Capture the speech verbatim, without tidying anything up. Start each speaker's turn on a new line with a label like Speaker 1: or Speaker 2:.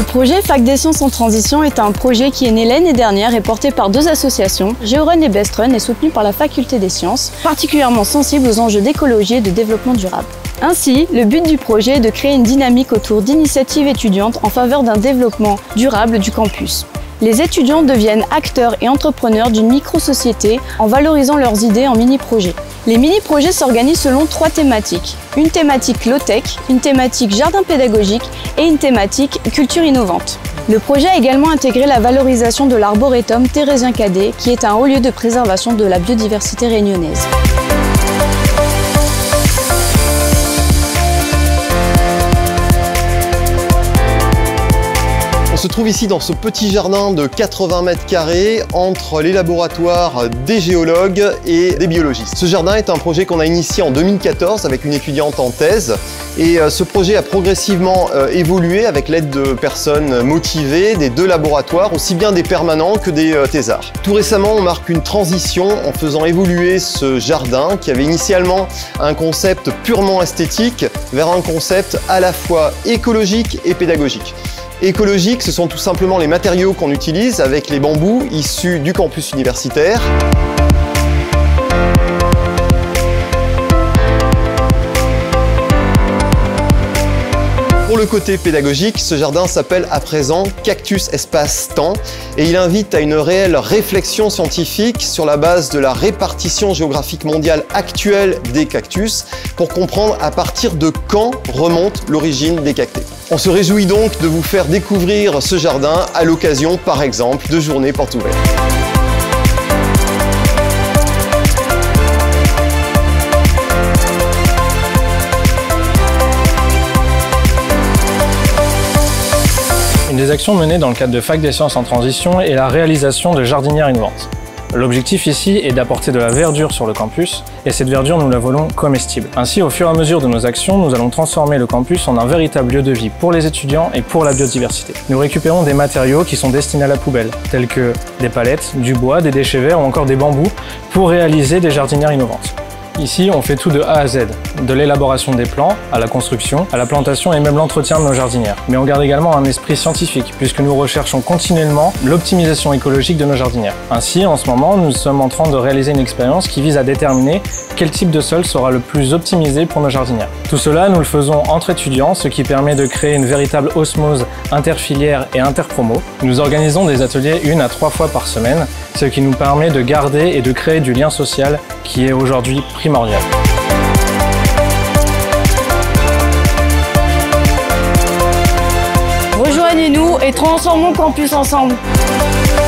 Speaker 1: projet Fac des Sciences en Transition est un projet qui est né l'année dernière et porté par deux associations, GeoRun et BestRun, et soutenu par la Faculté des Sciences, particulièrement sensible aux enjeux d'écologie et de développement durable. Ainsi, le but du projet est de créer une dynamique autour d'initiatives étudiantes en faveur d'un développement durable du campus. Les étudiants deviennent acteurs et entrepreneurs d'une micro-société en valorisant leurs idées en mini-projets. Les mini-projets s'organisent selon trois thématiques. Une thématique low-tech, une thématique jardin pédagogique et une thématique culture innovante. Le projet a également intégré la valorisation de l'arboretum Thérésien-Cadet, qui est un haut lieu de préservation de la biodiversité réunionnaise.
Speaker 2: On se trouve ici dans ce petit jardin de quatre-vingts mètres carrés entre les laboratoires des géologues et des biologistes. Ce jardin est un projet qu'on a initié en deux mille quatorze avec une étudiante en thèse et ce projet a progressivement évolué avec l'aide de personnes motivées des deux laboratoires, aussi bien des permanents que des thésards. Tout récemment, on marque une transition en faisant évoluer ce jardin qui avait initialement un concept purement esthétique vers un concept à la fois écologique et pédagogique. Écologique, ce sont tout simplement les matériaux qu'on utilise avec les bambous issus du campus universitaire. Pour le côté pédagogique, ce jardin s'appelle à présent Cactus Espace Temps et il invite à une réelle réflexion scientifique sur la base de la répartition géographique mondiale actuelle des cactus pour comprendre à partir de quand remonte l'origine des cactés. On se réjouit donc de vous faire découvrir ce jardin à l'occasion, par exemple, de journées portes ouvertes.
Speaker 3: Une des actions menées dans le cadre de Fac des Sciences en Transition est la réalisation de jardinières innovantes. L'objectif ici est d'apporter de la verdure sur le campus, et cette verdure nous la voulons comestible. Ainsi, au fur et à mesure de nos actions, nous allons transformer le campus en un véritable lieu de vie pour les étudiants et pour la biodiversité. Nous récupérons des matériaux qui sont destinés à la poubelle, tels que des palettes, du bois, des déchets verts ou encore des bambous, pour réaliser des jardinières innovantes. Ici, on fait tout de A à Z, de l'élaboration des plans, à la construction, à la plantation et même l'entretien de nos jardinières. Mais on garde également un esprit scientifique, puisque nous recherchons continuellement l'optimisation écologique de nos jardinières. Ainsi, en ce moment, nous sommes en train de réaliser une expérience qui vise à déterminer quel type de sol sera le plus optimisé pour nos jardinières. Tout cela, nous le faisons entre étudiants, ce qui permet de créer une véritable osmose interfilière et interpromo. Nous organisons des ateliers une à trois fois par semaine, ce qui nous permet de garder et de créer du lien social qui est aujourd'hui primordial.
Speaker 1: Rejoignez-nous et transformons campus ensemble.